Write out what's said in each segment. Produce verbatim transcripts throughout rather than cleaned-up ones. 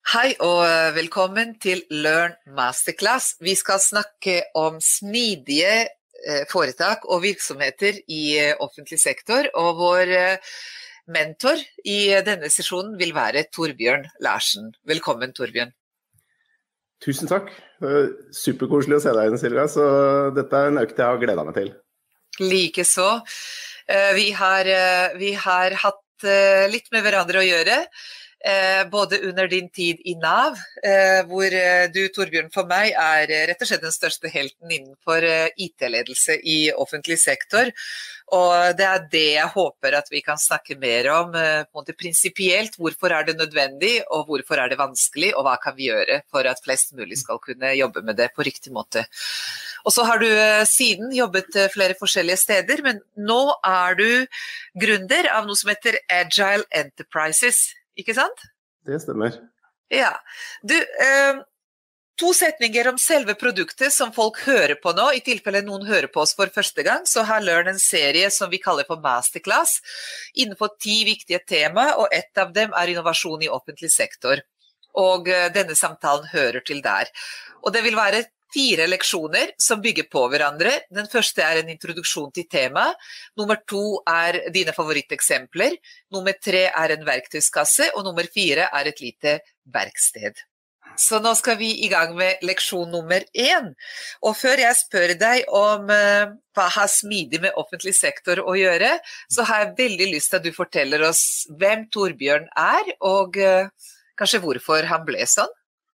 Hei og velkommen til Learn Masterclass. Vi skal snakke om smidige foretak og virksomheter i offentlig sektor, og vår mentor i denne sesjonen vil være Torbjørn Larsen. Velkommen, Torbjørn. Tusen takk. Superkoselig å se deg, Silvia, så dette er en økt jeg har gledet meg til. Likeså. Vi har, vi har hatt litt med hverandre å gjøre, Eh, både under din tid i NAV, eh, hvor du, Torbjørn, for meg er rett og slett den største helten innenfor eh, I T-ledelse i offentlig sektor, og det er det jeg håper at vi kan snakke mer om, eh, på en måte prinsipielt, hvorfor er det nødvendig, og hvorfor er det vanskelig, og hva kan vi gjøre for at flest mulig skal kunne jobbe med det på riktig måte. Og så har du eh, siden jobbet eh, flere forskjellige steder, men nå er du gründer av noe som heter Agile Enterprises. Ikke sant? Det stemmer. Ja. Du, eh, to setninger om selve produktet som folk hører på nå. I tilfelle noen hører på oss for første gang, så har Learn en serie som vi kaller for Masterclass, innenfor ti viktige tema, og ett av dem er innovasjon i offentlig sektor. Og eh, denne samtalen hører til der. Og det vil være fire leksjoner som bygger på hverandre. Den første er en introduksjon til tema. Nummer to er dine favoritteksempler. Nummer tre er en verktøyskasse, og nummer fire er et lite verksted. Så nå skal vi i gang med leksjon nummer én. Og før jeg spør deg om uh, hva har smidig med offentlig sektor å gjøre, så har jeg veldig lyst til at du forteller oss hvem Torbjørn er, og uh, kanskje hvorfor han ble sånn.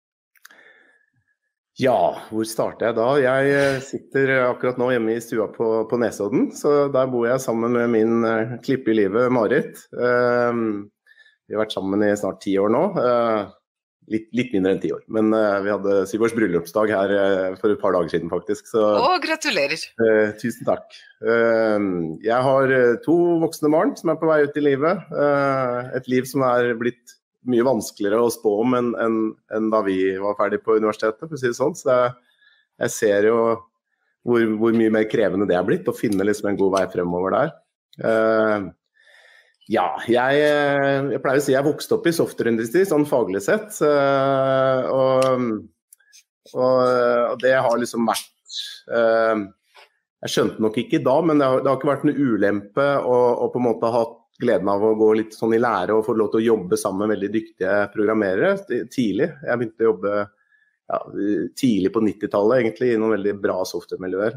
Ja, hvor starter jeg da? Jeg sitter akkurat nå hjemme i stua på, på Nesodden, så der bor jeg sammen med min uh, klippe i livet, Marit. Uh, vi har vært sammen i snart ti år nå, uh, litt, litt mindre enn ti år, men uh, vi hadde syv års bryllupsdag her uh, for et par dager siden faktisk. Så, Å, gratulerer! Uh, tusen takk. Uh, jeg har to voksne barn som er på vei ut i livet, uh, et liv som er blitt mye vanskeligere å spå om enn, enn, enn da vi var ferdige på universitetet, for å si det sånn. Så jeg, jeg ser jo hvor, hvor mye mer krevende det er blitt, å finne liksom en god vei fremover der. Uh, ja, jeg, jeg pleier å si jeg vokste opp i softwareindustri, sånn faglig sett, uh, og, og, og det har liksom vært, uh, jeg skjønte nok ikke da, men det har, det har ikke vært en ulempe å, å på en måte ha gleden av å gå litt sånn i lære og få lov til å jobbe sammen med veldig dyktige programmerere tidlig. Jeg begynte å jobbe ja, tidlig på nittitallet egentlig i noen veldig bra softwaremiljøer.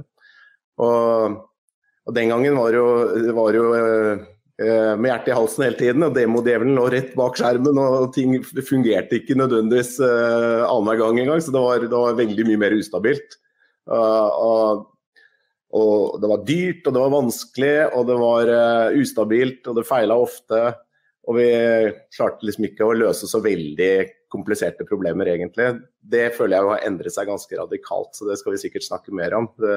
Og, og den gangen var jo, var jo eh, med hjertet i halsen hele tiden, og demodjevelen lå rett bak skjermen, og ting fungerte ikke nødvendigvis eh, annenhver gang en gang, så det var, det var veldig mye mer ustabilt. Uh, og Og det var dyrt, og det var vanskelig, og det var uh, ustabilt, og det feilet ofte. Og vi klarte liksom ikke å løse så veldig kompliserte problemer egentlig. Det føler jeg har endret seg ganske radikalt, så det skal vi sikkert snakke mer om. Det,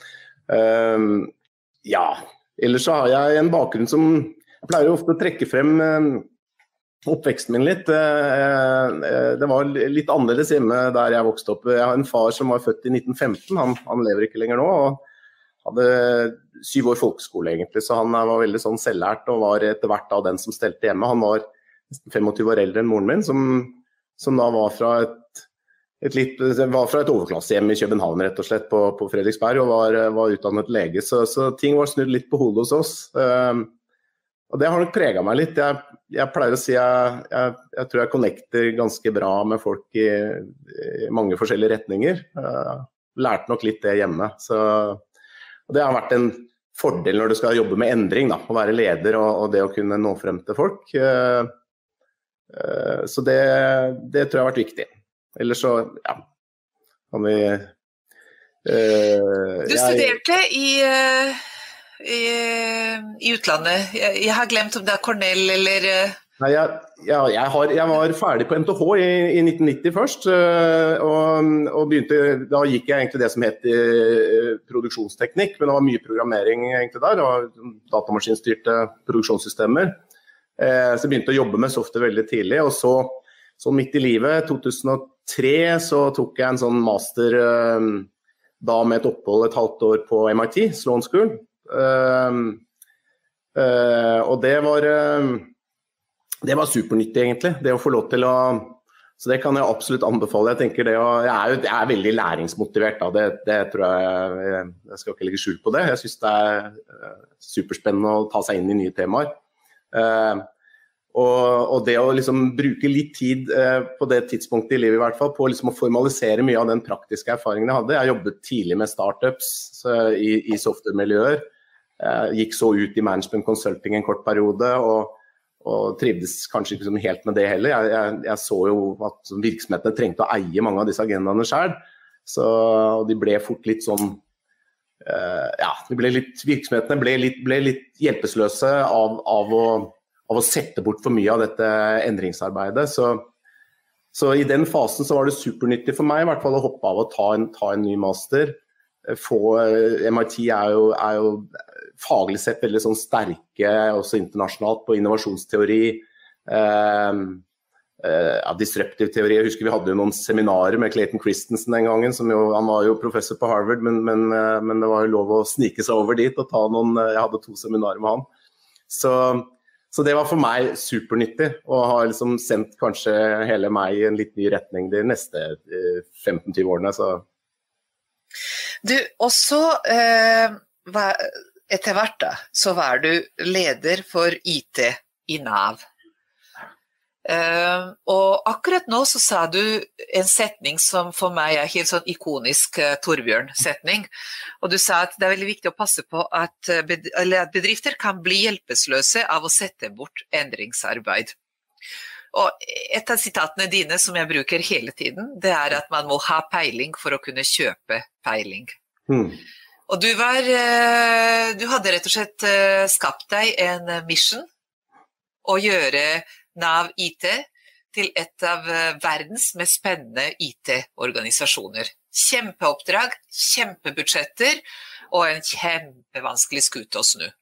um, ja, ellers så har jeg en bakgrunn som jeg pleier ofte å trekke frem um, oppveksten min litt. Uh, uh, det var litt annerledes hjemme der jeg vokste opp. Jeg har en far som var født i nitten femten, han, han lever ikke lenger nå, og hadde syv år folkeskole egentlig, så han var veldig sånn selvlært og var etter hvert av den som stelte hjemme. Han var nesten tjuefem år eldre enn moren min, som, som da var fra et, et, litt, var fra et overklassehjem i København rett og slett på, på Fredriksberg, og var, var utdannet lege, så, så ting var snudd litt på hodet hos oss. Um, og det har nok preget meg litt. Jeg, jeg pleier å si jeg, jeg, jeg tror jeg connecter ganske bra med folk i, i mange forskjellige retninger. Uh, lærte nok litt det hjemme, så og det har vært en fordel når du skal jobbe med endring, da, å være leder og, og det å kunne nå frem til folk. Uh, uh, så det, det tror jeg har vært viktig. Ellers så, ja, kan vi... Uh, du jeg, studerte i, i, i utlandet. Jeg, jeg har glemt om det er Cornell eller... Nei, jeg, ja, jeg, har, jeg var ferdig på N T H i, i nitten nitti først, og, og begynte, da gikk jeg egentlig det som het produksjonsteknikk, men det var mye programmering egentlig der, og datamaskinstyrte produksjonssystemer. Så jeg begynte å jobbe med software veldig tidlig, og så, så midt i livet, to tusen og tre, så tok jeg en sånn master da med et opphold et halvt år på M I T, Sloan School, og det var... Det var supernyttig egentlig, det å få lov til å Så det kan jeg absolutt anbefale. Jeg tenker det, og jeg er jo jeg er veldig læringsmotivert. Da. Det, det tror jeg, jeg, jeg skal ikke legge skjul på det. Jeg synes det er superspennende å ta seg inn i nye temaer. Uh, og, og det å liksom bruke litt tid uh, på det tidspunktet i livet i hvert fall, på liksom å formalisere mye av den praktiske erfaringen jeg hadde. Jeg jobbet tidlig med startups uh, i, i software-miljøer. Uh, gikk så ut i management consulting en kort periode, og og trivdes kanskje ikke helt med det heller. Jeg, jeg, jeg så jo at virksomhetene trengte å eie mange av disse agendaene selv, så de ble fort litt sånn, uh, ja, de ble litt, virksomhetene ble litt, ble litt hjelpeløse av, av, å, av å sette bort for mye av dette endringsarbeidet. Så, så i den fasen så var det supernyttig for meg i hvert fall å hoppe av og ta en, ta en ny master. Få, M I T er jo, er jo faglig sett veldig sånn sterke, også internasjonalt, på innovasjonsteori, eh, eh, ja, disruptive teori. Jeg husker vi hadde jo noen seminarer med Clayton Christensen den gangen, som jo, han var jo professor på Harvard, men, men, men det var jo lov å snike seg over dit og ta noen, jeg hadde to seminarer med han. Så, så det var for meg supernyttig, og har liksom sendt kanskje hele meg i en litt ny retning de neste eh, femten til tjue årene, så... Du, også eh, etter hvert da, så var du leder for I T i Nav. Eh, og akkurat nå så sa du en setning som for meg er helt sånn ikonisk uh, Torbjørn-setning. Og du sa at det er veldig viktig å passe på at, bed- eller at bedrifter kan bli hjelpeløse av å sette bort endringsarbeid. Og et av sitatene dine som jeg bruker hele tiden, det er at man må ha peiling for å kunne kjøpe peiling. Mm. Og du var, du hadde rett og slett skapt deg en mission å gjøre Nav I T til et av verdens mest spennende I T-organisasjoner. Kjempeoppdrag, kjempebudsjetter og en kjempevanskelig skute å snu.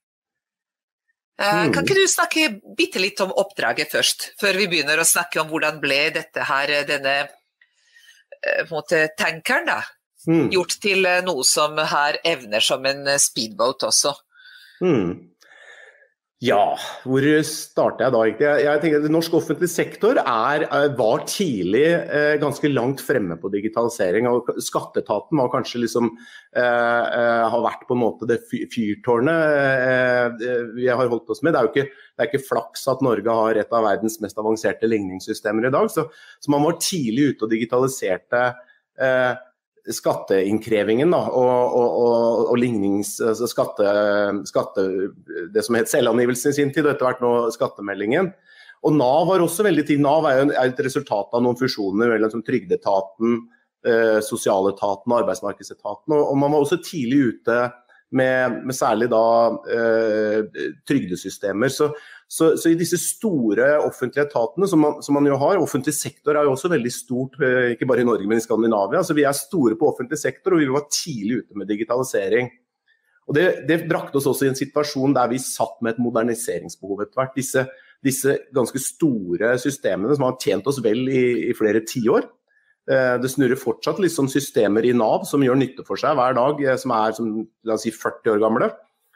Mm. Kan ikke du snakke bitte litt om oppdraget først, før vi begynner å snakke om hvordan ble dette her, denne på en måte, tankeren da, mm. gjort til noe som har evner som en speedboat også? Mm. Ja, hvor starter jeg da egentlig? Jeg, jeg tenker at norsk offentlig sektor er, var tidlig eh, ganske langt fremme på digitalisering, og skatteetaten var kanskje liksom, eh, eh, har vært på en måte det fyrtårnet eh, vi har holdt oss med. Det er jo ikke, det er ikke flaks at Norge har et av verdens mest avanserte ligningssystemer i dag, så, så man var tidlig ute og digitaliserte eh, skatteinnkrevingen da, og, og, og, og lignings, altså skatte, skatte, det som het selvangivelsen i sin tid, og etter hvert nå skattemeldingen. Og Nav var også veldig tid. Nav er jo er et resultat av noen fusjoner mellom som Trygdeetaten, eh, Sosialetaten og Arbeidsmarkedsetaten, og, og man var også tidlig ute med, med særlig da eh, trygdesystemer. Så, så, så i disse store offentlige etatene som man, som man jo har, offentlig sektor er jo også veldig stort, eh, ikke bare i Norge, men i Skandinavia. Så vi er store på offentlig sektor, og vi var tidlig ute med digitalisering. Og det, det brakte oss også i en situasjon der vi satt med et moderniseringsbehov etter hvert. Disse, disse ganske store systemene som har tjent oss vel i, i flere tiår. Det snurrer fortsatt litt sånn systemer i Nav som gjør nytte for seg hver dag, som er som, la oss si, førti år gamle.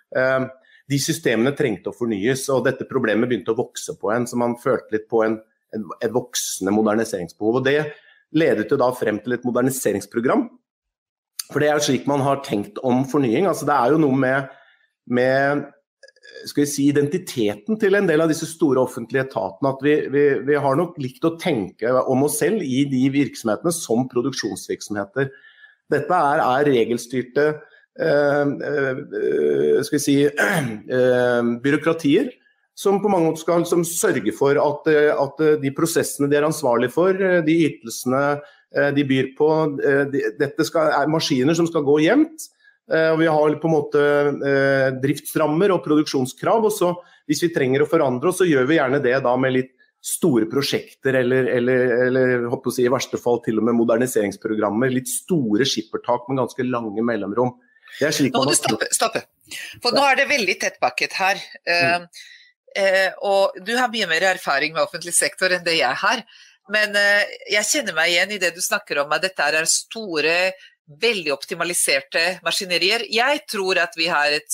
De systemene trengte å fornyes, og dette problemet begynte å vokse på en, så man følte litt på en, en, en voksende moderniseringsbehov. Og det ledet jo da frem til et moderniseringsprogram. For det er jo slik man har tenkt om fornying. Altså det er jo noe med, med skal vi si, identiteten til en del av disse store offentlige etatene, at vi, vi, vi har nok likt å tenke om oss selv i de virksomhetene som produksjonsvirksomheter. Dette er, er regelstyrte eh, eh, skal vi si, eh, byråkratier som på mange måter skal som sørge for at, at de prosessene de er ansvarlige for, de ytelsene de byr på, de, dette skal, er maskiner som skal gå jevnt. Og vi har på en måte eh, driftsrammer og produksjonskrav, og så hvis vi trenger å forandre oss, så gjør vi gjerne det da med litt store prosjekter, eller, eller, eller håper å si, i verste fall til og med moderniseringsprogrammer, litt store skippertak med ganske lange mellomrom. Det er slik nå må man du stoppe, stoppe, for nå er det veldig tettpakket her, mm. uh, uh, og du har mye mer erfaring med offentlig sektor enn det jeg har, men uh, jeg kjenner meg igjen i det du snakker om, at dette er store veldig optimaliserte maskinerier. Jeg tror at vi har et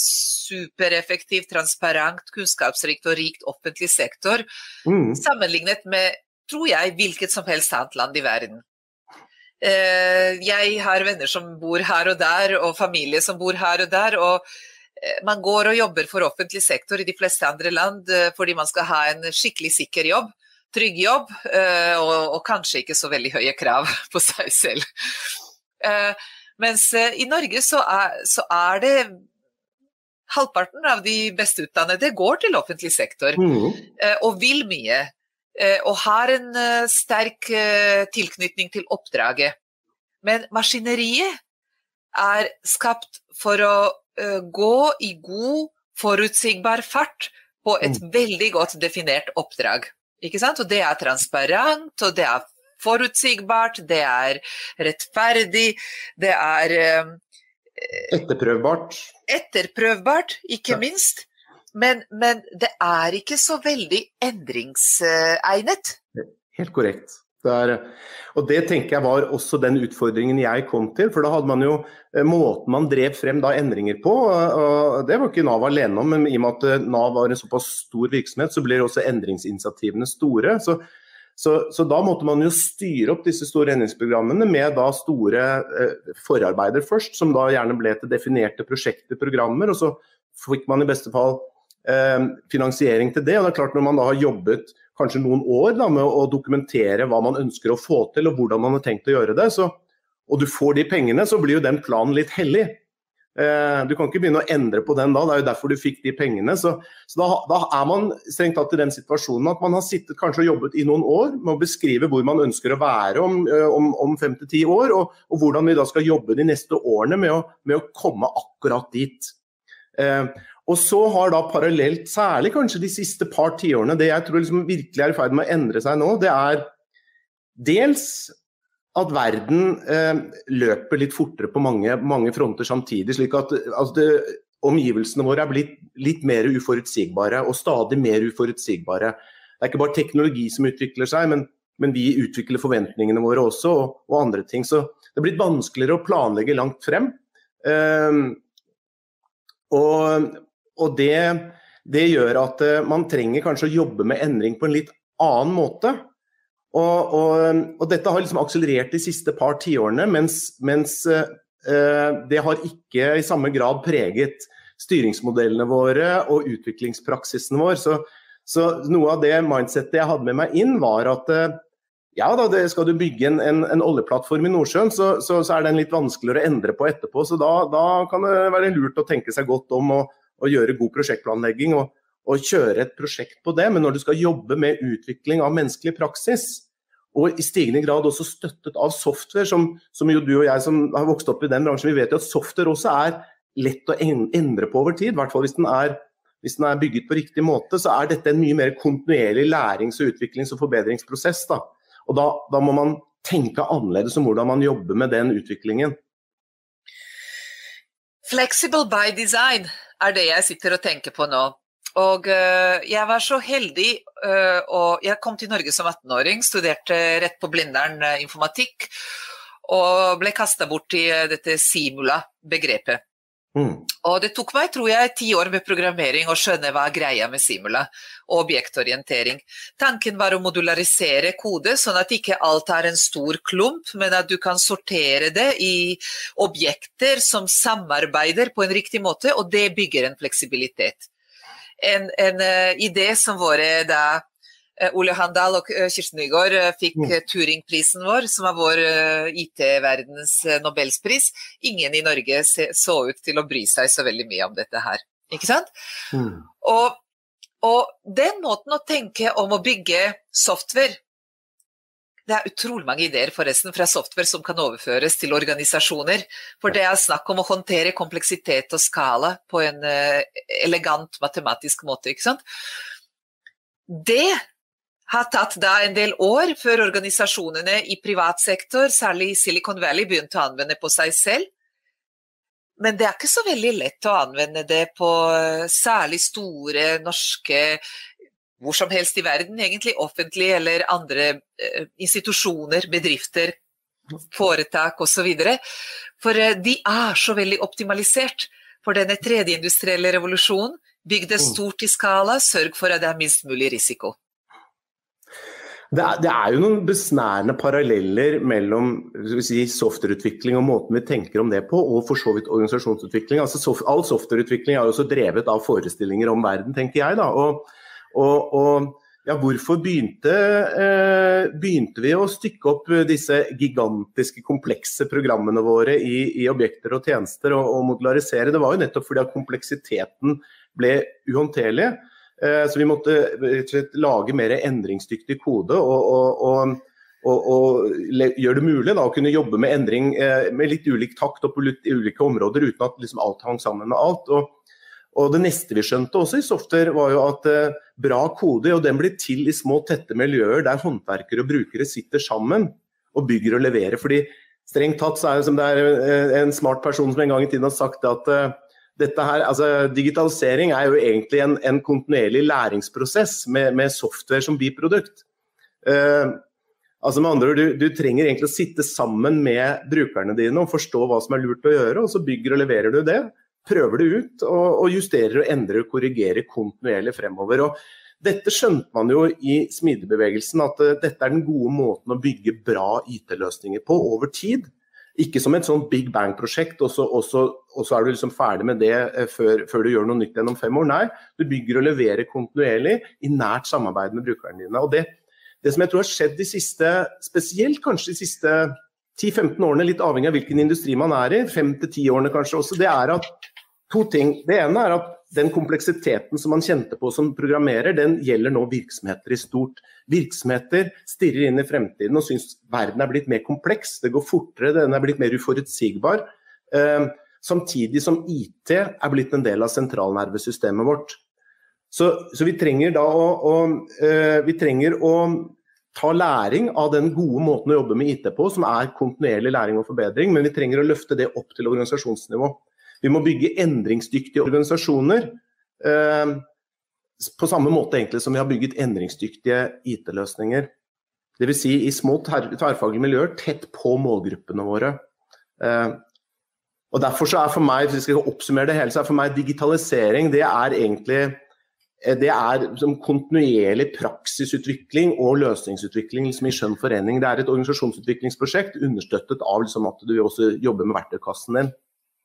supereffektivt, transparent, kunnskapsrikt og rikt offentlig sektor, mm. sammenlignet med tror jeg, hvilket som helst annet land i verden. Jeg har venner som bor her og der, og familie som bor her og der, og man går og jobber for offentlig sektor i de fleste andre land fordi man skal ha en skikkelig sikker jobb, trygg jobb, og, og kanskje ikke så veldig høye krav på seg selv. Mens i Norge så er, så er det halvparten av de best utdannede går til offentlig sektor, mm. og vil mye. Og har en sterk tilknytning til oppdraget. Men maskineriet er skapt for å gå i god, forutsigbar fart på et mm. veldig godt definert oppdrag. Ikke sant? Og det er transparent, og det er forutsigbart, det er rettferdig, det er etterprøvbart. Etterprøvbart, ikke ja. minst. Men, men det er ikke så veldig endringsegnet. Helt korrekt. Det er, og det tenker jeg var også den utfordringen jeg kom til, for da hadde man jo måten man drev frem da endringer på, og det var ikke NAV alene om, men i og med at NAV var en såpass stor virksomhet, så blir også endringsinitiativene store. Så, så, så da måtte man jo styre opp disse store endringsprogrammene med da store eh, forarbeider først, som da gjerne ble til definerte prosjekter, programmer, og så fikk man i beste fall finansiering til det, og det er klart når man da har jobbet kanskje noen år da, med å dokumentere hva man ønsker å få til og hvordan man har tenkt å gjøre det, så, og du får de pengene, så blir jo den planen litt hellig. Eh, du kan ikke begynne å endre på den da, det er jo derfor du fikk de pengene, så, så da, da er man strengt tatt i den situasjonen at man har sittet kanskje og jobbet i noen år med å beskrive hvor man ønsker å være om, om, om fem til ti år, og, og hvordan vi da skal jobbe de neste årene med å, med å komme akkurat dit. Eh, Og så har da parallelt, særlig kanskje de siste par tiårene, det jeg tror liksom virkelig er i ferd med å endre seg nå, det er dels at verden eh, løper litt fortere på mange, mange fronter samtidig, slik at altså det, omgivelsene våre er blitt litt mer uforutsigbare, og stadig mer uforutsigbare. Det er ikke bare teknologi som utvikler seg, men, men vi utvikler forventningene våre også, og, og andre ting. Så det er blitt vanskeligere å planlegge langt frem. Eh, og Og det, det gjør at uh, man trenger kanskje å jobbe med endring på en litt annen måte. Og, og, og dette har liksom akselerert de siste par tiårene, mens, mens uh, det har ikke i samme grad preget styringsmodellene våre og utviklingspraksisen vår. Så, så noe av det mindsetet jeg hadde med meg inn var at uh, ja da, det skal du bygge en, en, en oljeplattform i Nordsjøen, så, så, så er den litt vanskeligere å endre på etterpå. Så da, da kan det være lurt å tenke seg godt om og og gjøre god prosjektplanlegging og, og kjøre et prosjekt på det, men når du skal jobbe med utvikling av menneskelig praksis, og i stigende grad også støttet av software, som, som jo du og jeg som har vokst opp i den bransjen, vi vet jo at software også er lett å endre på over tid, i hvert fall hvis den er, hvis den er bygget på riktig måte, så er dette en mye mer kontinuerlig lærings- og utviklings- og forbedringsprosess da. Og da, da må man tenke annerledes om hvordan man jobber med den utviklingen. Flexible by design er det jeg sitter og tenker på nå. Og uh, jeg var så heldig, uh, og jeg kom til Norge som atten-åring, studerte rett på Blindern uh, informatikk, og ble kastet bort i uh, dette Simula-begrepet. Mm. Og det tok meg, tror jeg, ti år med programmering å skjønne hva er greia med Simula og objektorientering. Tanken var å modularisere kode, sånn at ikke alt er en stor klump, men at du kan sortere det i objekter som samarbeider på en riktig måte, og det bygger en fleksibilitet. En, en uh, idé som våre da Ole Handal og Kirsten Nygaard fikk Turing-prisen vår, som er vår I T-verdens Nobelspris. Ingen i Norge så ut til å bry seg så veldig mye om dette her. Ikke sant? Mm. Og, og den måten å tenke om å bygge software, det er utrolig mange ideer forresten fra software som kan overføres til organisasjoner, for det er snakk om å håndtere kompleksitet og skala på en elegant matematisk måte, ikke sant? Det har tatt da en del år før organisasjonene i privat sektor, særlig i Silicon Valley, begynte å anvende på seg selv. Men det er ikke så veldig lett å anvende det på særlig store norske, hvor som helst i verden, egentlig offentlige eller andre eh, institusjoner, bedrifter, foretak og så videre. For eh, de er så veldig optimalisert for denne tredje industrielle revolusjonen. Bygg det stort i skala, sørg for at det er minst mulig risiko. Det er, det er jo noen besnærende paralleller mellom skal vi si, softwareutvikling og måten vi tenker om det på, og for så vidt organisasjonsutvikling. Altså, soft, all softwareutvikling er jo også drevet av forestillinger om verden, tenker jeg. Da. Og, og, og ja, hvorfor begynte, eh, begynte vi å stykke opp disse gigantiske, komplekse programmene våre i, i objekter og tjenester og, og modularisere? Det var jo nettopp fordi at kompleksiteten ble uhåndterlig. Så vi måtte lage mer endringsdyktig kode og, og, og, og, og gjøre det mulig da, å kunne jobbe med endring med litt ulik takt og på litt ulike områder uten at liksom, alt hang sammen med alt. Og, og det neste vi skjønte også i software var jo at uh, bra kode, og den blir til i små tette miljøer der håndverkere og brukere sitter sammen og bygger og leverer. Fordi strengt tatt så er det som det er en smart person som en gang i tiden har sagt at uh, Dette her, altså digitalisering er jo egentlig en, en kontinuerlig læringsprosess med, med software som biprodukt. Uh, altså med andre ord, du, du trenger egentlig å sitte sammen med brukerne dine og forstå hva som er lurt å gjøre, og så bygger og leverer du det, prøver det ut og, og justerer og endrer og korrigerer kontinuerlig fremover. Og dette skjønte man jo i smidebevegelsen, at uh, dette er den gode måten å bygge bra I T-løsninger på over tid. Ikke som et sånt Big Bang-prosjekt, og så, og, så, og så er du liksom ferdig med det før, før du gjør noe nytt gjennom fem år. Nei, du bygger og leverer kontinuerlig I nært samarbeid med brukerne dine. Og det, det som jeg tror har skjedd de siste, spesielt kanskje de siste ti til femten årene, litt avhengig av hvilken industri man er I, fem til ti årene kanskje også, det er at to ting. Det ene er at den kompleksiteten som man kjente på som programmerer, den gjelder nå virksomheter I stort. Virksomheter stirrer inn I fremtiden og synes verden er blitt mer kompleks, det går fortere, den er blitt mer uforutsigbar, eh, samtidig som I T er blitt en del av sentralnervesystemet vårt. Så, så vi trenger da å, å, eh, vi trenger å ta læring av den gode måten å jobbe med I T på, som er kontinuerlig læring og forbedring, men vi trenger å løfte det opp til organisasjonsnivå. Vi må bygge endringsdyktige organisasjoner, eh, på samme måte egentlig som vi har bygget endringsdyktige I T-løsninger. Det vil si I små tverrfaglige miljøer, tett på målgruppene våre. Eh, og derfor så er for meg, hvis jeg skal oppsummere det hele, så er for meg digitalisering, det er egentlig det er som kontinuerlig praksisutvikling og løsningsutvikling liksom I skjønn forening. Det er et organisasjonsutviklingsprosjekt understøttet av liksom, at du også jobber med verktøykassen din.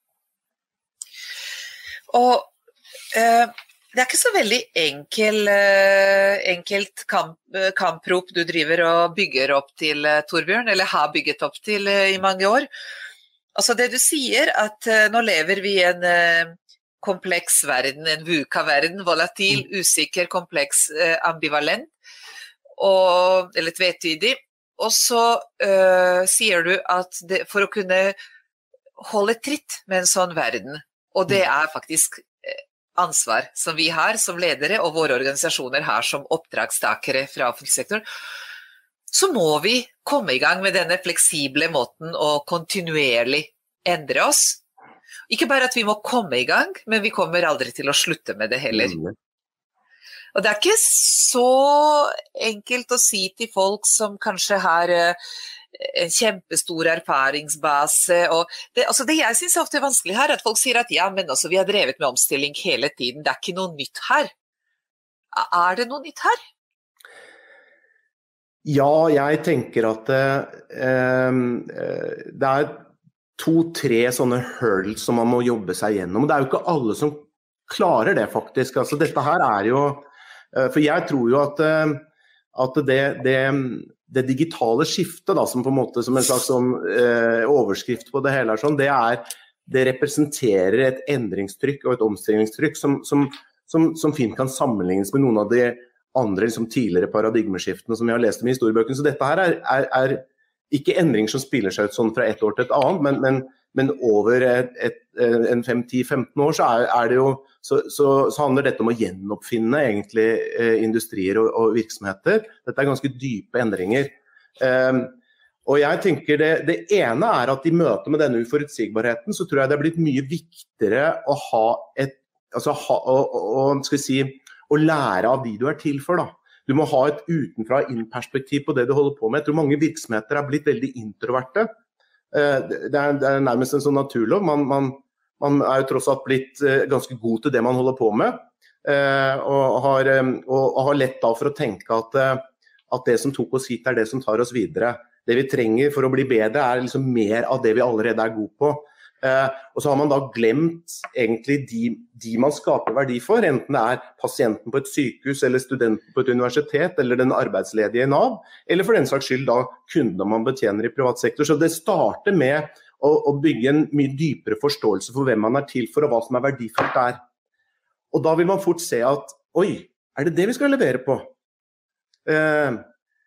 Og eh, det er ikke så veldig enkel, eh, enkelt kamp, kamprop du driver og bygger opp til, eh, Torbjørn, eller har bygget opp til eh, I mange år. Altså det du sier, at eh, nå lever vi I en eh, kompleks verden, en VUCA-verden, volatil, usikker, kompleks, eh, ambivalent, og, eller tvetydig. Og så eh, sier du at det, for å kunne holde tritt med en sånn verden, og det er faktisk ansvar som vi har som ledere og våre organisasjoner har som oppdragstakere fra offentlig sektor, så må vi komme I gang med denne fleksible måten å kontinuerlig endre oss. Ikke bare at vi må komme I gang, men vi kommer aldri til å slutte med det heller. Og det er ikke så enkelt å si til folk som kanskje har en kjempestor erfaringsbase, og det, altså det jeg synes er ofte vanskelig her, at folk sier at ja, men også vi har drevet med omstilling hele tiden, det er ikke noe nytt her. Er det noe nytt her? Ja, jeg tenker at eh, det er to-tre sånne hurdles som man må jobbe seg gjennom, og det er jo ikke alle som klarer det faktisk. Altså dette her er jo, for jeg tror jo at, at det, det det digitale skiftet da, som på en måte som en slags sånn, eh, overskrift på det hele er sånn, det er, det representerer et endringstrykk og et omstillingstrykk som, som, som, som fint kan sammenlignes med noen av de andre liksom, tidligere paradigmeskiftene som vi har lest om I historiebøkene. Så dette her er, er, er ikke endringer som spiller seg ut sånn fra et år til et annet, men, men, men over et, et, en fem til femten år så, er, er det jo, så, så, så handler dette om å gjenoppfinne egentlig eh, industrier og, og virksomheter. Dette er ganske dype endringer. Um, og jeg tenker det, det ene er at I møte med denne uforutsigbarheten, så tror jeg det er blitt mye viktigere å ha et, altså ha, og, og, skal vi si, å lære av de du er til for da. Du må ha et utenfra inn-perspektiv på det du holder på med. Jeg tror mange virksomheter er blitt veldig introverte. Uh, det, er, det er nærmest en sånn naturlov. Man, man Man er jo tross alt blitt eh, ganske god til det man holder på med, eh, og, har, eh, og, og har lett da for å tenke at, eh, at det som tok oss hit er det som tar oss videre. Det vi trenger for å bli bedre er liksom mer av det vi allerede er gode på. Eh, og så har man da glemt egentlig de, de man skaper verdi for, enten det er pasienten på et sykehus, eller studenten på et universitet, eller den arbeidsledige i Nav, eller for den saks skyld da kundene man betjener i privat sektor. Så det starter med å, å bygge en mye dypere forståelse for hvem man er til for, og hva som er verdifullt der. Og da vil man fort se at, oi, er det det vi skal levere på? Eh,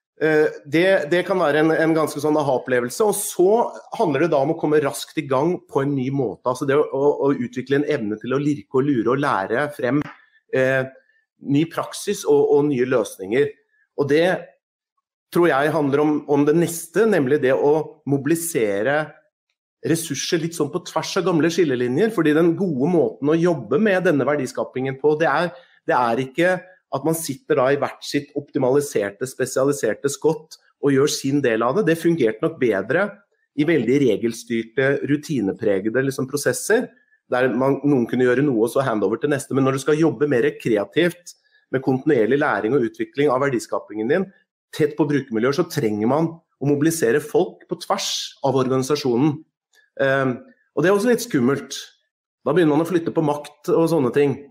Det, det kan være en, en ganske sånn aha-opplevelse, og så handler det da om å komme raskt i gang på en ny måte. Altså det å, å, å utvikle en evne til å lirke og lure og lære frem eh, ny praksis og, og nye løsninger. Og det tror jeg handler om, om det neste, nemlig det å mobilisere ressurser litt sånn på tvers av gamle skillelinjer, fordi den gode måten å jobbe med denne verdiskapingen på, det er, det er ikke at man sitter da i hvert sitt optimaliserte, spesialiserte skott og gjør sin del av det. Det fungerte nok bedre i veldig regelstyrte, rutinepregede liksom, prosesser, der man, noen kunne gjøre noe og så handover til neste. Men når du skal jobbe mer kreativt med kontinuerlig læring og utvikling av verdiskapingen din, tett på brukermiljøer, så trenger man å mobilisere folk på tvers av organisasjonen. Um, og det er også litt skummelt. Da begynner man å flytte på makt og sånne ting.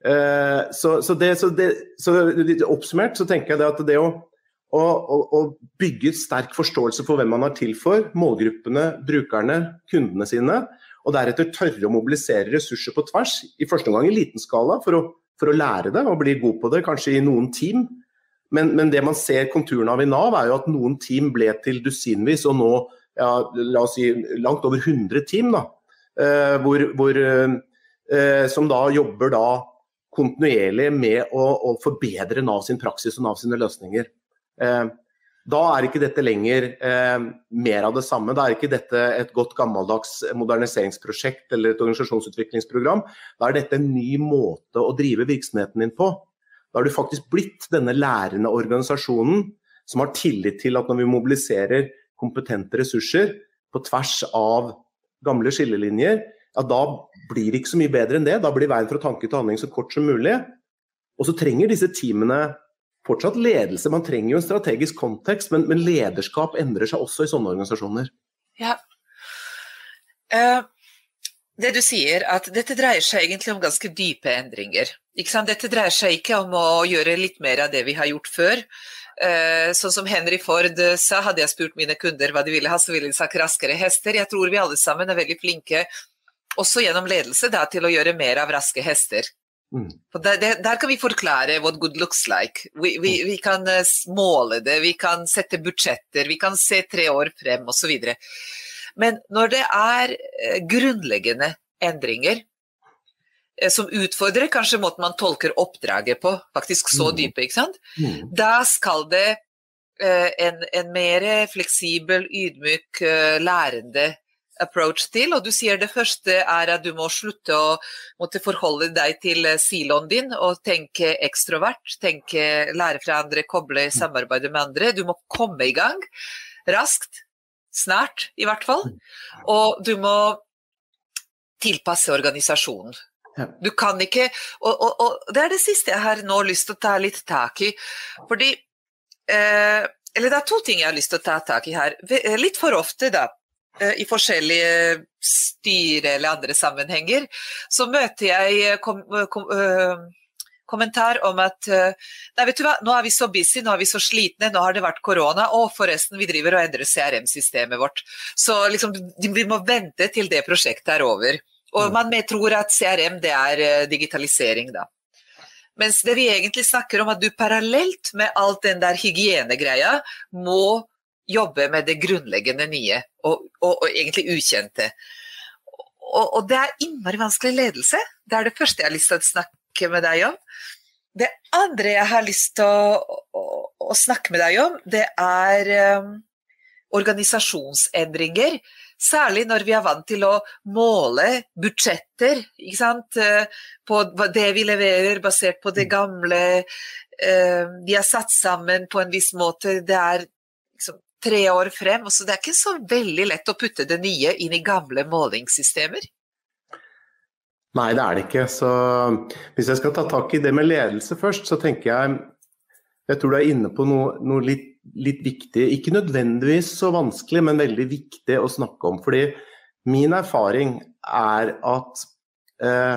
Uh, så, så, det, så, det, så litt oppsummert så tenker jeg det at det å, å, å bygge sterk forståelse for hvem man er til for, målgruppene, brukerne, kundene sine, og deretter tørre å mobilisere ressurser på tvers, i første gang i liten skala for å, for å lære det og bli god på det, kanskje i noen team. Men, men det man ser konturen av i Nav er jo at noen team ble til dusinvis, og nå, ja, la oss si, langt over hundre team da, uh, hvor, hvor, uh, som da jobber da kontinuerlig med å, å forbedre Nav sin praksis og Nav sine løsninger. Eh, da er ikke dette lenger eh, mer av det samme. Da er ikke dette et godt gammeldags moderniseringsprosjekt eller et organisasjonsutviklingsprogram. Da er dette en ny måte å drive virksomheten din på. Da har du faktisk blitt denne lærende organisasjonen som har tillit til at når vi mobiliserer kompetente ressurser på tvers av gamle skillelinjer, ja, da blir det ikke så mye bedre enn det. Da blir veien fra tanke til handling så kort som mulig. Og så trenger disse teamene fortsatt ledelse. Man trenger jo en strategisk kontekst, men, men lederskap endrer seg også i sånne organisasjoner. Ja. Uh, det du sier, at dette dreier seg egentlig om ganske dype endringer. Ikke sant? Dette dreier seg ikke om å gjøre litt mer av det vi har gjort før. Uh, sånn som Henry Ford sa, hadde jeg spurt mine kunder hva de ville ha, så ville de sagt raskere hester. Jeg tror vi alle sammen er veldig flinke også gjennom ledelse da, til å gjøre mer av raske hester. Mm. Der, der, der kan vi forklare what good looks like. Vi, vi, vi kan uh, måle det, vi kan sette budsjetter, vi kan se tre år frem og så videre. Men når det er uh, grunnleggende endringer uh, som utfordrer kanskje måten man tolker oppdraget på, faktisk så dype, ikke sant? Mm. Da skal det uh, en, en mer fleksibel, ydmyk, uh, lærende approach til, og du sier det første er at du må slutte å måtte forholde deg til siloen din og tenke ekstrovert, tenke lære fra andre, koble samarbeide med andre. Du må komme i gang raskt, snart i hvert fall, og du må tilpasse organisasjonen. Du kan ikke, og, og, og det er det siste jeg har nå lyst til å ta litt tak i, fordi, eh, eller det er to ting jeg har lyst til å ta tak i her, litt for ofte da, i forskjellige styre eller andre sammenhenger, så møter jeg kom, kom, uh, kommentar om at uh, nei, vet du hva, nå er vi så busy, nå er vi så slitne, nå har det vært korona, og forresten vi driver og endrer C R M-systemet vårt. Så liksom, vi må vente til det prosjektet er over. Og man tror at C R M det er uh, digitalisering da. Mens det vi egentlig snakker om, at du parallelt med alt den der hygienegreia må jobbe med det grunnleggende nye og, og, og egentlig ukjente. Og, og det er innmari vanskelig ledelse. Det er det første jeg har lyst til å snakke med deg om. Det andre jeg har lyst til å, å, å snakke med deg om, det er um, organisasjonsendringer. Særlig når vi er vant til å måle budsjetter, ikke sant? På det vi leverer basert på det gamle. Uh, de er satt sammen på en viss måte. Det er liksom tre år frem, og så det er ikke så veldig lett å putte det nye inn i gamle målingssystemer. Nei, det er det ikke. Så hvis jeg skal ta tak i det med ledelse først, så tenker jeg Jeg tror du er inne på noe, noe litt, litt viktig, ikke nødvendigvis så vanskelig, men veldig viktig å snakke om, fordi min erfaring er at eh,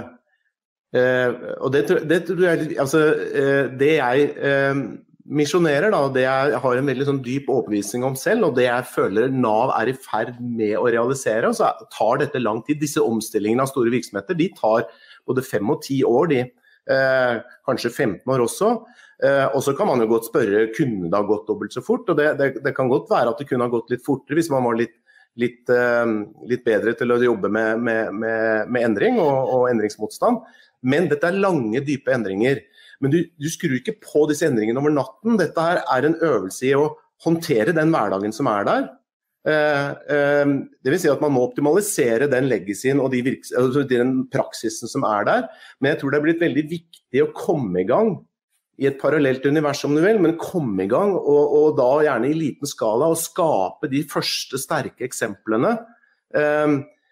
eh, og det, det tror jeg, altså eh, det jeg eh, misjonerer da, det jeg har en veldig sånn dyp overbevisning om selv, og det jeg føler NAV er i ferd med å realisere, og så tar dette lang tid. Disse omstillingene av store virksomheter, de tar både fem og ti år, de, eh, kanskje femten år også. Uh, og så kan man jo godt spørre, kunne det ha gått dobbelt så fort? Og det, det, det kan godt være at det kunne ha gått litt fortere hvis man var litt, litt, uh, litt bedre til å jobbe med, med, med, med endring og, og endringsmotstand. Men dette er lange, dype endringer. Men du, du skrur ikke på disse endringene over natten. Dette her er en øvelse i å håndtere den hverdagen som er der. Uh, uh, det vil si at man må optimalisere den legacyen og de virks- altså den praksisen som er der. Men jeg tror det er blitt veldig viktig å komme i gang i et parallelt univers om du vil, men komme i gang, og, og da gjerne i liten skala, og skape de første sterke eksemplene. Um,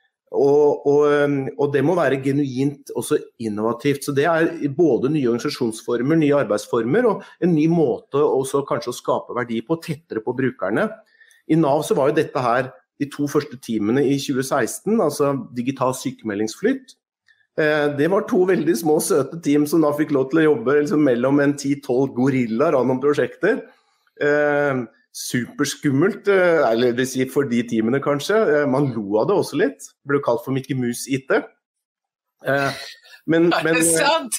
og, og, og det må være genuint også innovativt. Så det er både nye organisasjonsformer, nye arbeidsformer, og en ny måte også kanskje å skape verdi på, tettere på brukerne. I NAV så var jo dette her de to første timene i tjue seksten, altså digital sykemeldingsflytt. Det var to veldig små søte team som da fikk lov til å jobbe liksom, mellom en ti tolv gorillaer av noen prosjekter. Eh, superskummelt, eller det vil si for de teamene kanskje. Eh, man lo av det også litt. Det ble kalt for Mickey Mouse-I T. Eh, men, er det men, sant?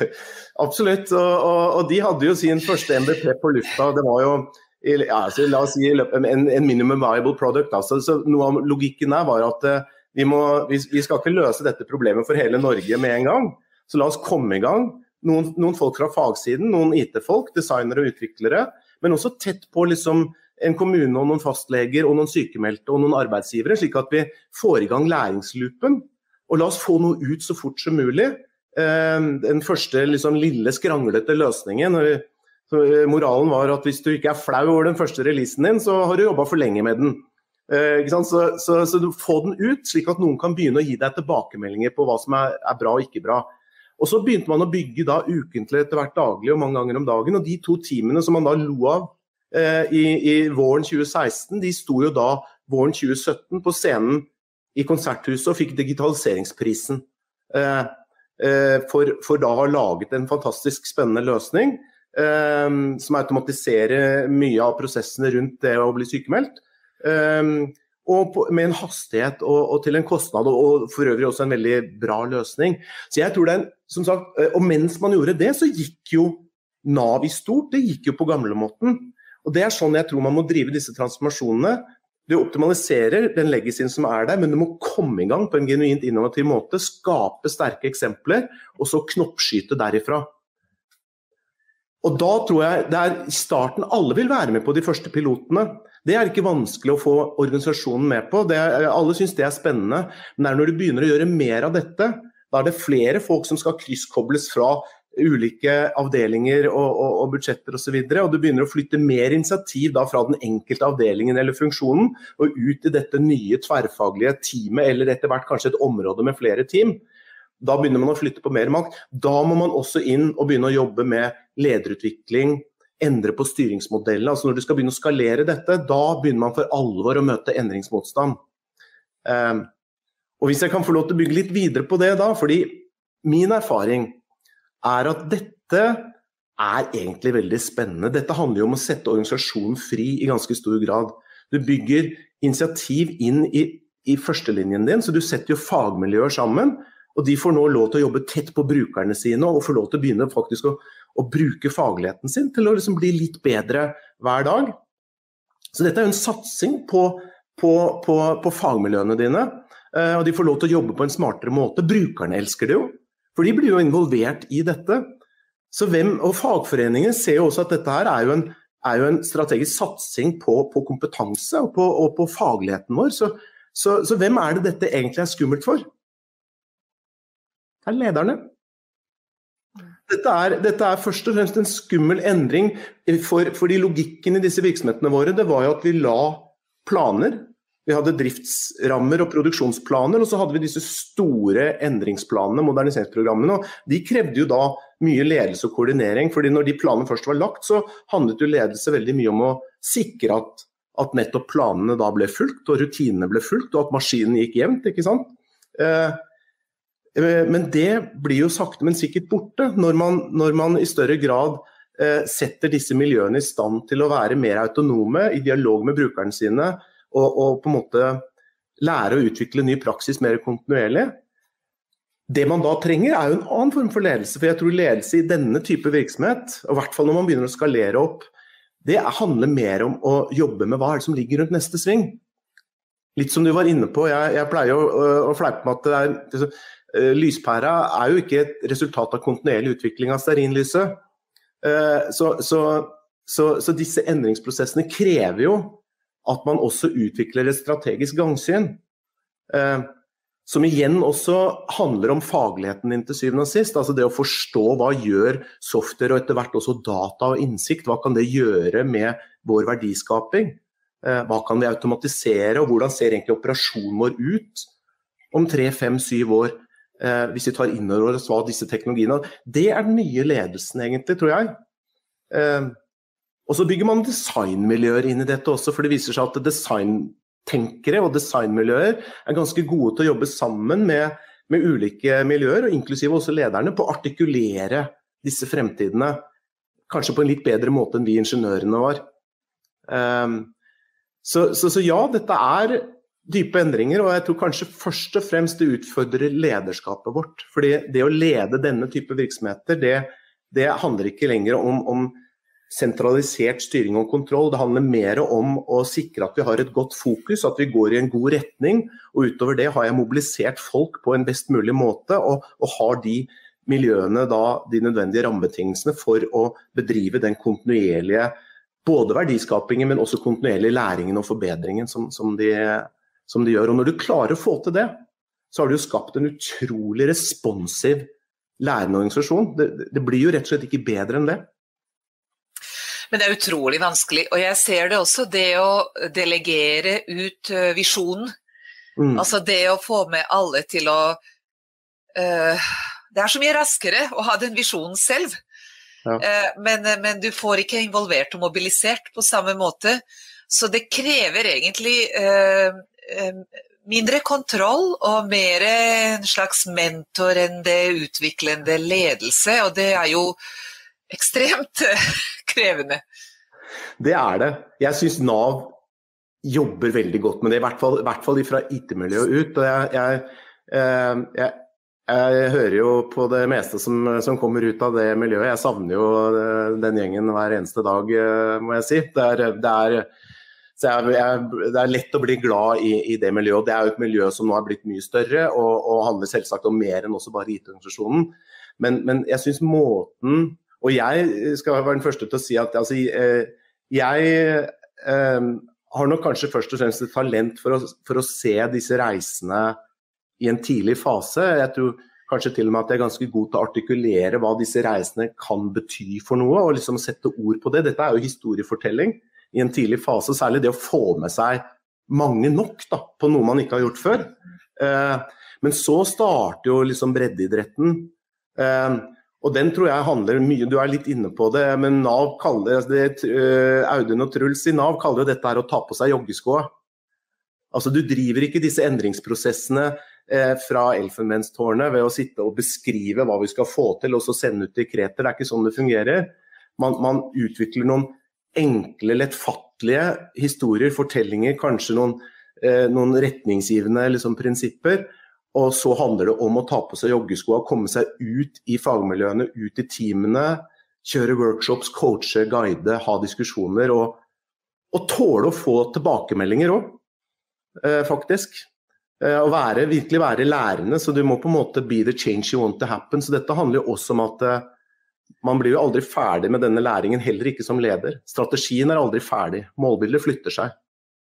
Absolutt, og, og, og de hadde jo sin første M V P på lufta. Det var jo, ja, så la oss si, en, en minimum viable product. Altså, så noe av logikken der var at Vi, må, vi, vi skal ikke løse dette problemet for hele Norge med en gang, så la oss komme i gang. Noen, noen folk fra fagsiden, noen I T-folk, designere og utviklere, men også tett på liksom en kommune og noen fastleger og noen sykemeldte og noen arbeidsgivere, slik at vi får i gang læringsloopen, og la oss få noe ut så fort som mulig. Eh, den første liksom, lille skranglete løsningen, så, moralen var at hvis du ikke er flau over den første releasen din, så har du jobbet for lenge med den. Eh, ikke sant? Så, så, så du får den ut, slik at noen kan begynne å gi deg tilbakemeldinger på hva som er, er bra og ikke bra. Og så begynte man å bygge da ukentlig etter hvert daglig og mange ganger om dagen, og de to timene som man da lo av eh, i, i våren tjue seksten, de sto jo da våren tjue sytten på scenen i Konserthuset og fikk digitaliseringsprisen eh, eh, for, for da å ha laget en fantastisk spennende løsning eh, som automatiserer mye av prosessene rundt det å bli sykemeldt. Um, og på, med en hastighet og, og til en kostnad, og, og for øvrig også en veldig bra løsning. Så jeg tror det er, som sagt, og mens man gjorde det, så gikk jo NAV i stort, det gikk jo på gamlemåten. Og det er sånn jeg tror man må drive disse transformasjonene. Du optimaliserer den legacyen som er der, men du må komme i gang på en genuint innovativ måte, skape sterke eksempler, og så knoppskyte derifra. Og da tror jeg det er i starten alle vil være med på de første pilotene. Det er ikke vanskelig å få organisasjonen med på. Det er, alle synes det er spennende, men det er når du begynner å gjøre mer av dette, da er det flere folk som skal krysskobles fra ulike avdelinger og, og, og budsjetter og så videre, og du begynner å flytte mer initiativ da fra den enkelte avdelingen eller funksjonen, og ut i dette nye tverrfaglige teamet, eller etter hvert kanskje et område med flere team. Da begynner man å flytte på mer makt. Da må man også inn og begynne å jobbe med lederutvikling, endre på styringsmodellen. Altså når du skal begynne å skalere dette, da begynner man for alvor å møte endringsmotstand. Um, og hvis jeg kan få lov til å bygge litt videre på det da, fordi min erfaring er at dette er egentlig veldig spennende. Dette handler jo om å sette organisasjonen fri i ganske stor grad. Du bygger initiativ inn i, i førstelinjen din, så du setter jo fagmiljøer sammen, og de får nå lov til å jobbe tett på brukerne sine, og får lov til å begynne faktisk å, å bruke fagligheten sin til å liksom bli litt bedre hver dag. Så dette er jo en satsing på, på, på, på fagmiljøene dine, og de får lov til å jobbe på en smartere måte. Brukerne elsker det jo, for de blir jo involvert i dette. Så hvem, og fagforeningen ser jo også at dette her er jo en, er jo en strategisk satsing på, på kompetanse og på, og på fagligheten vår. Så, så, så hvem er det dette egentlig er skummelt for? Det er lederne. Dette er, dette er først og fremst en skummel endring, for, fordi logikken i disse virksomhetene våre, det var jo at vi la planer, vi hadde driftsrammer og produksjonsplaner, og så hadde vi disse store endringsplanene, moderniseringsprogrammene, og de krevde jo da mye ledelse og koordinering, fordi når de planene først var lagt, så handlet jo ledelse veldig mye om å sikre at, at nettopp planene da ble fulgt, og rutinene ble fulgt, og at maskinen gikk jevnt, ikke sant? Eh, men det blir jo sakte, men sikkert borte, når man, når man i større grad eh, setter disse miljøene i stand til å være mer autonome, i dialog med brukerne sine, og, og på en måte lære å utvikle ny praksis mer kontinuerlig. Det man da trenger er jo en annen form for ledelse, for jeg tror ledelse i denne type virksomhet, og i hvert fall når man begynner å skalere opp, det handler mer om å jobbe med hva er det som ligger rundt neste sving. Litt som du var inne på, jeg, jeg pleier å, å fleipe med at det er, det, uh, lyspæra er jo ikke et resultat av kontinuerlig utvikling av stearinlyset. Uh, så, så, så, så disse endringsprosessene krever jo at man også utvikler et strategisk gangsyn, eh, som igjen også handler om fagligheten inn til syvende og sist, altså det å forstå hva gjør software og etter hvert også data og innsikt, hva kan det gjøre med vår verdiskaping, eh, hva kan vi automatisere, og hvordan ser egentlig operasjonen vår ut om tre, fem, syv år, eh, hvis vi tar inn over oss hva disse teknologiene, det er den nye ledelsen egentlig, tror jeg. Eh, Og så bygger man designmiljøer inn i dette også, for det viser seg at designtenkere og designmiljøer er ganske gode til å jobbe sammen med, med ulike miljøer, og inklusive også lederne, på å artikulere disse fremtidene, kanskje på en litt bedre måte enn vi ingeniørene var. Um, så, så, så ja, dette er dype endringer, og jeg tror kanskje først og fremst det utfordrer lederskapet vårt, fordi det å lede denne type virksomheter, det, det handler ikke lenger om, om sentralisert styring og kontroll. Det handler mer om å sikre at vi har et godt fokus, at vi går i en god retning, og utover det har jeg mobilisert folk på en best mulig måte, og, og har de miljøene da, de nødvendige rammebetingelsene for å bedrive den kontinuerlige, både verdiskapingen, men også kontinuerlige læringen og forbedringen som, som, de, som de gjør. Og når du klarer å få til det, så har du jo skapt en utrolig responsiv lærende organisasjon. Det, det blir jo rett og slett ikke bedre enn det. Men det er utrolig vanskelig, og jeg ser det også, det å delegere ut visjonen. Mm. Altså det å få med alle til å... Uh, det er så mye raskere å ha den visjonen selv, ja. uh, men, men du får ikke involvert og mobilisert på samme måte, så det krever egentlig uh, uh, mindre kontroll og mer en slags mentor enn det utviklende ledelse, og det er jo ekstremt krevende. Det er det. Jeg synes Nav jobber veldig godt med det, i hvert fall, i hvert fall fra I T-miljøet ut. Og jeg, jeg, jeg, jeg hører jo på det meste som, som kommer ut av det miljøet. Jeg savner jo den gjengen hver eneste dag, må jeg si. Det er, det er, så jeg, jeg, det er lett å bli glad i, i det miljøet. Det er jo et miljø som nå har blitt mye større, og, og handler selvsagt om mer enn også bare I T-organisasjonen. Men, men jeg synes måten... Og jeg skal være den første til å si at altså, jeg eh, har nok kanskje først og fremst et talent for å, for å se disse reisene i en tidlig fase. Jeg tror kanskje til og med at jeg er ganske god til å artikulere hva disse reisene kan bety for noe, og liksom sette ord på det. Dette er jo historiefortelling i en tidlig fase, særlig det å få med seg mange nok da, på noe man ikke har gjort før. Eh, men så starter jo liksom breddeidretten. Eh, Og den tror jeg handler mye, du er litt inne på det, men Nav kaller det, Audun og Truls i Nav kaller jo dette her å ta på seg joggeskoa. Altså du driver ikke disse endringsprosessene eh, fra Elfenbenstårnet ved å sitte og beskrive hva vi skal få til, og så sende ut dekreter. Det er ikke sånn det fungerer. Man, man utvikler noen enkle, lettfattelige historier, fortellinger, kanskje noen, eh, noen retningsgivende liksom, prinsipper, og så handler det om å ta på seg joggeskoa, komme seg ut i fagmiljøene, ut i teamene, kjøre workshops, coache, guide, ha diskusjoner, og, og tåle å få tilbakemeldinger også, eh, faktisk. Eh, og være, virkelig være lærende, så du må på en måte be the change you want to happen. Så dette handler jo også om at eh, man blir jo aldri ferdig med denne læringen, heller ikke som leder. Strategien er aldri ferdig, målbildet flytter seg.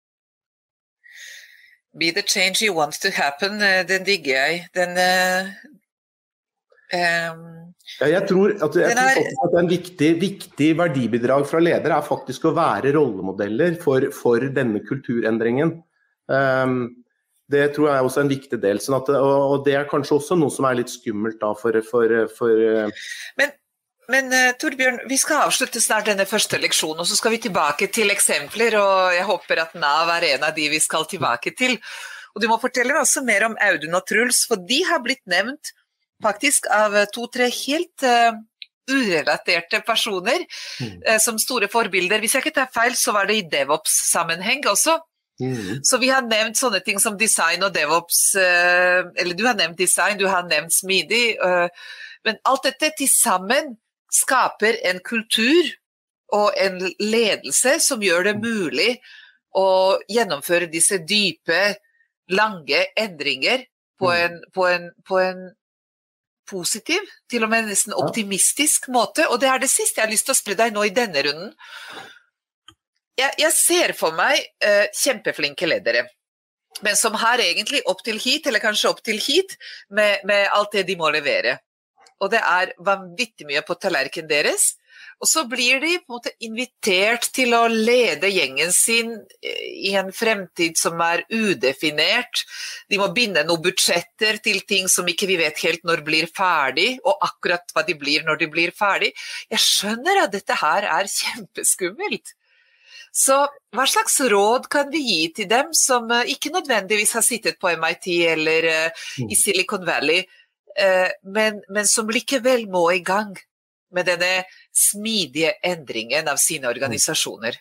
Be the change you want to happen, den digger jeg. Den, uh, um, ja, jeg tror, at, jeg tror er, at en viktig, viktig verdibidrag fra ledere er faktisk å være rollemodeller for, for denne kulturendringen. Um, det tror jeg er også en viktig del, sånn at, og, og det er kanskje også noe som er litt skummelt da for... for, for Men, men uh, Torbjørn, vi skal avslutte snart denne første leksjonen, og så skal vi tilbake til eksempler, og jeg håper at Nav er en av de vi skal tilbake til. Og du må fortelle også mer om Audun og Truls, for de har blitt nevnt faktisk av to-tre helt uh, urelaterte personer mm. uh, som store forbilder. Hvis jeg ikke tar feil, så var det i DevOps-sammenheng også. Mm. Så vi har nevnt sånne ting som design og DevOps, uh, eller du har nevnt design, du har nevnt smidig, uh, men alt dette til sammen skaper en kultur og en ledelse som gjør det mulig å gjennomføre disse dype, lange endringer på en, på en, på en positiv, til og med nesten optimistisk måte. Og det er det siste jeg har lyst til å spre deg nå i denne runden. Jeg, jeg ser for meg uh, kjempeflinke ledere, men som har egentlig opp til hit, eller kanskje opp til hit, med, med alt det de må levere. Og det er vanvittig mye på tallerken deres, og så blir de på en måte invitert til å lede gjengen sin i en fremtid som er udefinert. De må binde noen budsjetter til ting som ikke vi vet helt når blir ferdig, og akkurat hva de blir når de blir ferdig. Jeg skjønner at dette her er kjempeskummelt. Så hva slags råd kan vi gi til dem som ikke nødvendigvis har sittet på M I T eller uh, i Silicon Valley, uh, men, men som likevel må i gang med denne smidige endringen av sine organisasjoner?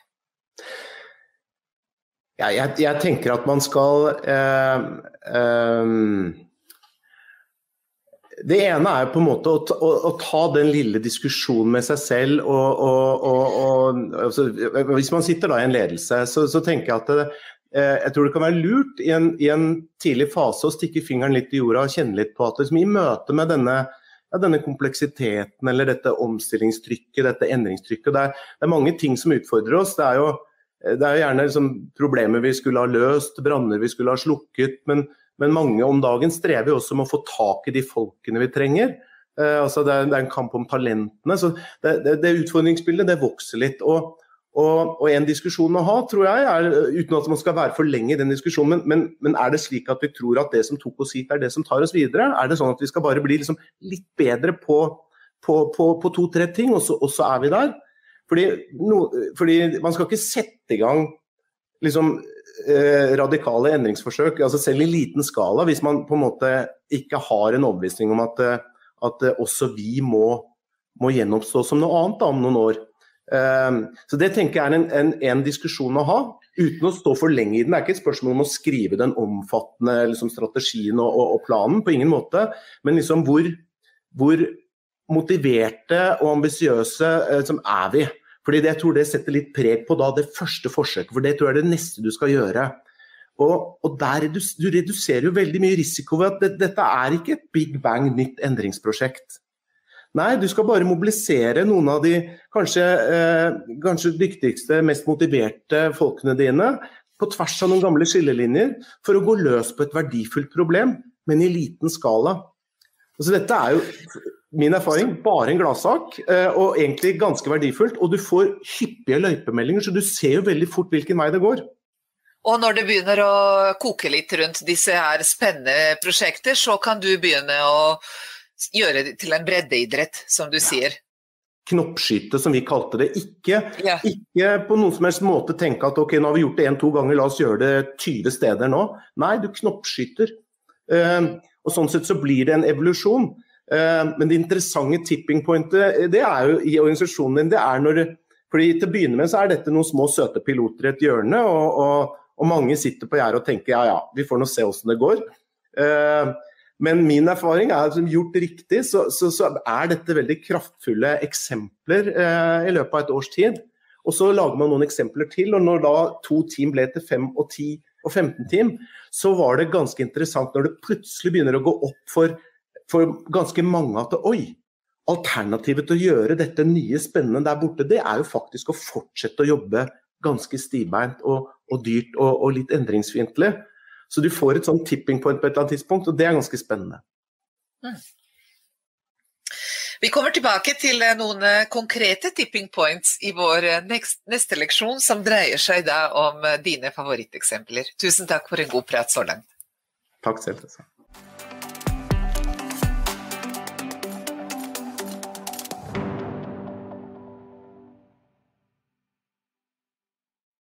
Ja, jeg, jeg tenker at man skal eh, eh, det ene er på en måte å, å, å ta den lille diskusjonen med seg selv, og, og, og, og altså, hvis man sitter da i en ledelse, så, så tenker jeg at det, eh, jeg tror det kan være lurt i en, i en tidlig fase å stikke fingeren litt i jorda og kjenne litt på at liksom, i møte med denne Ja, denne kompleksiteten, eller dette omstillingstrykket, dette endringstrykket. Det er, det er mange ting som utfordrer oss. Det er jo, det er jo gjerne liksom problemer vi skulle ha løst, branner vi skulle ha slukket, men, men mange om dagen strever jo også med å få tak i de folkene vi trenger. Eh, altså det er, det er en kamp om talentene, så det, det, det utfordringsbildet det vokser litt. Og, og, og en diskusjon å ha, tror jeg, er, uten at man skal være for lenge i den diskusjonen, men, men, men er det slik at vi tror at det som tok oss hit er det som tar oss videre? Er det sånn at vi skal bare bli liksom litt bedre på, på, på, på to-tre ting, og så, og så er vi der? Fordi, no, fordi man skal ikke sette i gang liksom, eh, radikale endringsforsøk, altså selv i liten skala, hvis man på en måte ikke har en overbevisning om at, at også vi må, må gjenoppstå som noe annet da, om noen år. Um, så det tenker jeg er en, en, en diskusjon å ha, uten å stå for lenge i den. Det er ikke et spørsmål om å skrive den omfattende liksom, strategien og, og, og planen, på ingen måte, men liksom hvor, hvor motiverte og ambisiøse eh, som er vi. Fordi det, jeg tror det setter litt preg på da, det første forsøket, for det tror jeg er det neste du skal gjøre. Og, og der redus, du reduserer jo veldig mye risiko ved at det, dette er ikke et Big Bang nytt endringsprosjekt. Nei, du skal bare mobilisere noen av de kanskje, eh, kanskje dyktigste, mest motiverte folkene dine på tvers av noen gamle skillelinjer for å gå løs på et verdifullt problem, men i liten skala. Altså, dette er jo min erfaring bare en gladsak, eh, og egentlig ganske verdifullt, og du får hyppige løypemeldinger, så du ser jo veldig fort hvilken vei det går. Og når det begynner å koke litt rundt disse her spennende prosjekter, så kan du begynne å gjøre det til en breddeidrett, som du sier. Knoppskyte, som vi kalte det. Ikke, ja. ikke på noen som helst måte tenke at ok, nå har vi gjort det en-to ganger, la oss gjøre det tyve steder nå. Nei, du knoppskyter. Uh, og sånn sett så blir det en evolusjon. Uh, men det interessante tipping pointet, det er jo i organisasjonen din, det er når, fordi til å begynne med så er dette noen små søte piloter i et hjørne, og, og, og mange sitter på gjerdet og tenker, ja ja, vi får nå se hvordan det går. Uh, Men min erfaring er at gjort riktig, så, så, så er dette veldig kraftfulle eksempler eh, i løpet av et års tid. Og så lager man noen eksempler til, og når da to team ble til fem og ti og femten team, så var det ganske interessant når det plutselig begynner å gå opp for, for ganske mange at oi, alternativet til å gjøre dette nye spennende der borte, det er jo faktisk å fortsette å jobbe ganske stivbeint og, og dyrt og, og litt endringsfiendtlig. Så du får et sånn tipping point på et eller annet tidspunkt, og det er ganske spennende. Mm. Vi kommer tilbake til noen konkrete tipping points i vår neste leksjon, som dreier seg da om dine favoritteksempler. Tusen takk for en god prat så langt. Takk selv.